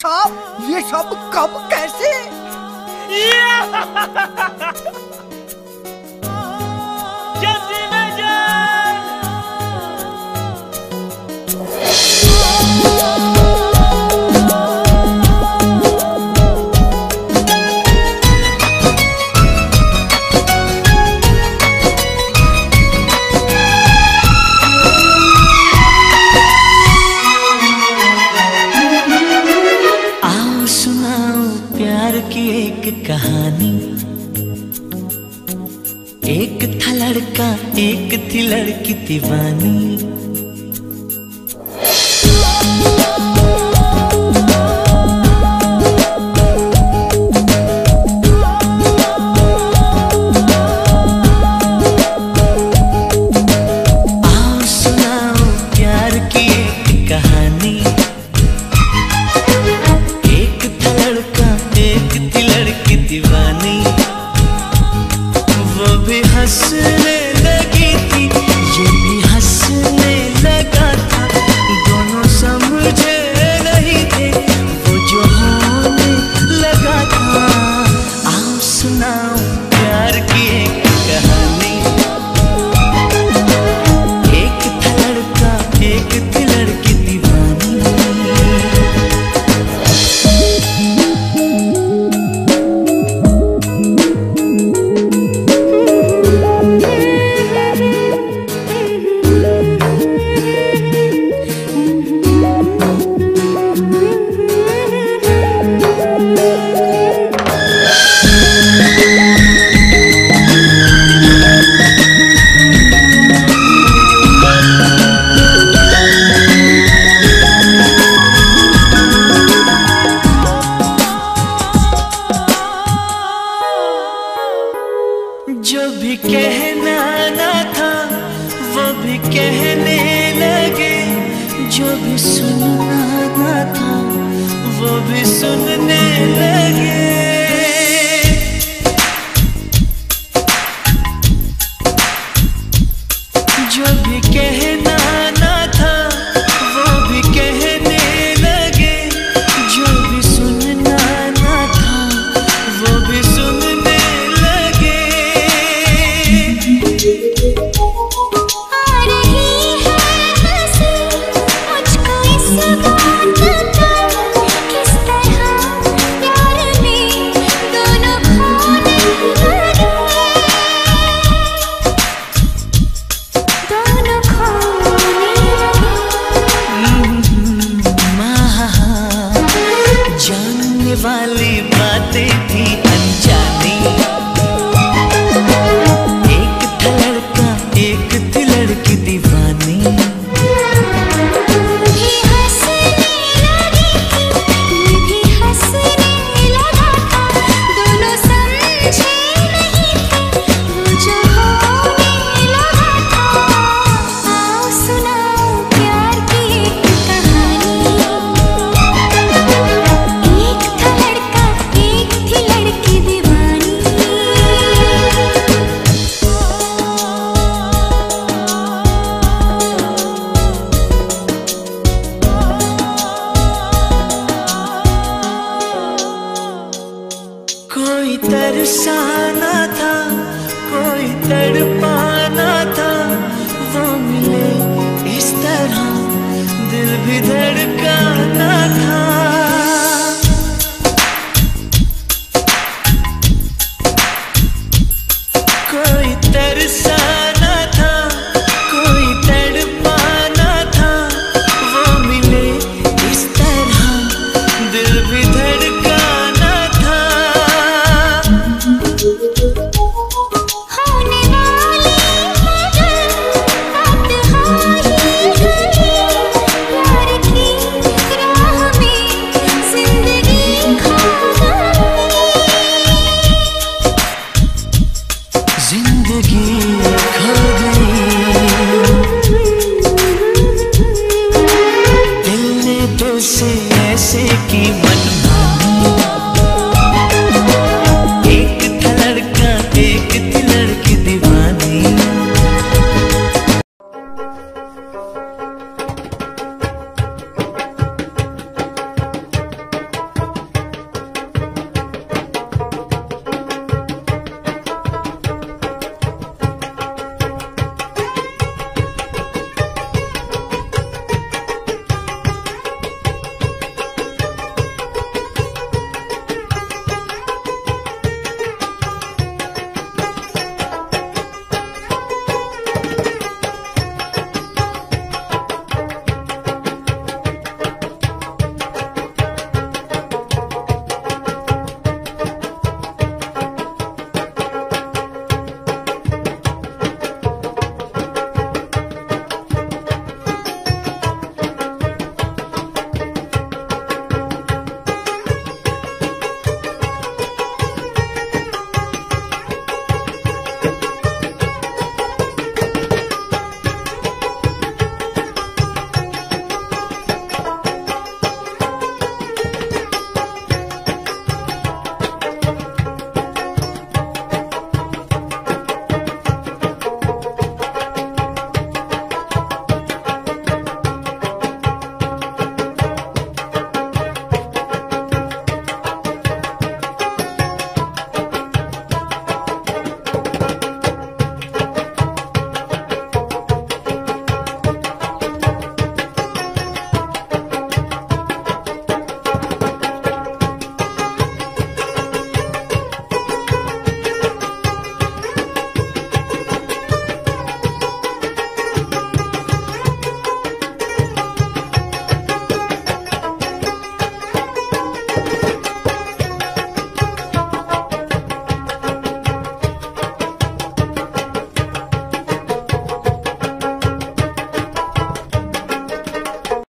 साहब, ये सब कब कैसे? प्यार की एक कहानी। एक था लड़का, एक थी लड़की दीवानी। आओ सुनाओ प्यार की एक कहानी। दीवानी वो भी हंसने लगी थी, ये भी हंसने लगा था। दोनों समझे नहीं थे वो जो होने लगा था। आओ सुनाओ प्यार की एक कहानी। एक था लड़का, एक थी लड़की दीवानी। जो भी कहना ना था वो भी कहने लगे, जो भी सुनना ना था वो भी सुनने लगे। जो भी कहना ना था वो भी कहने लगे, जो भी सुनना ना था वो भी सुनने वाली बातें थी अनजानी। एक था लड़का, एक थी लड़की दीवानी। कोई तरसाना था, कोई तड़पाना था, वो मिले इस तरह दिल भी धड़काना था। कोई तरसाना था, कोई तड़पाना था, वो मिले इस तरह दिल भी धड़काना था। होने वाली बात प्यार की राह में जिंदगी खो गई। जिंदगी खो गई। दिल ने दिल से ऐसे की मन